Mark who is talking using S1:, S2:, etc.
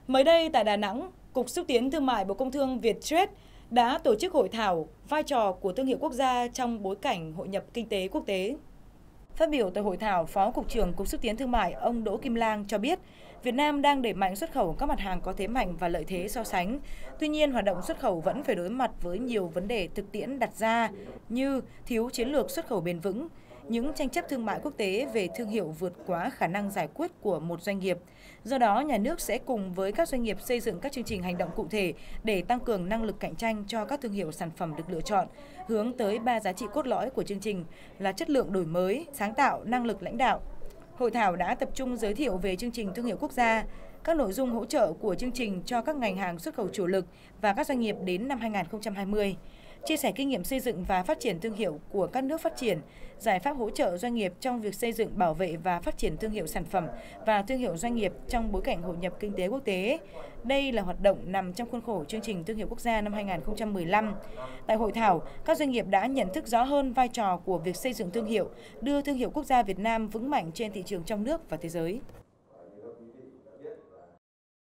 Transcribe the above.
S1: Mới đây tại Đà Nẵng, Cục Xúc tiến Thương mại Bộ Công Thương Viettrade đã tổ chức hội thảo vai trò của thương hiệu quốc gia trong bối cảnh hội nhập kinh tế quốc tế. Phát biểu tại hội thảo, Phó Cục trưởng Cục Xúc tiến Thương mại ông Đỗ Kim Lang cho biết, Việt Nam đang đẩy mạnh xuất khẩu các mặt hàng có thế mạnh và lợi thế so sánh. Tuy nhiên, hoạt động xuất khẩu vẫn phải đối mặt với nhiều vấn đề thực tiễn đặt ra như thiếu chiến lược xuất khẩu bền vững, những tranh chấp thương mại quốc tế về thương hiệu vượt quá khả năng giải quyết của một doanh nghiệp. Do đó, nhà nước sẽ cùng với các doanh nghiệp xây dựng các chương trình hành động cụ thể để tăng cường năng lực cạnh tranh cho các thương hiệu sản phẩm được lựa chọn, hướng tới 3 giá trị cốt lõi của chương trình là chất lượng đổi mới, sáng tạo, năng lực lãnh đạo. Hội thảo đã tập trung giới thiệu về chương trình thương hiệu quốc gia, các nội dung hỗ trợ của chương trình cho các ngành hàng xuất khẩu chủ lực và các doanh nghiệp đến năm 2020, chia sẻ kinh nghiệm xây dựng và phát triển thương hiệu của các nước phát triển, giải pháp hỗ trợ doanh nghiệp trong việc xây dựng, bảo vệ và phát triển thương hiệu sản phẩm và thương hiệu doanh nghiệp trong bối cảnh hội nhập kinh tế quốc tế. Đây là hoạt động nằm trong khuôn khổ chương trình thương hiệu quốc gia năm 2015. Tại hội thảo, các doanh nghiệp đã nhận thức rõ hơn vai trò của việc xây dựng thương hiệu, đưa thương hiệu quốc gia Việt Nam vững mạnh trên thị trường trong nước và thế giới.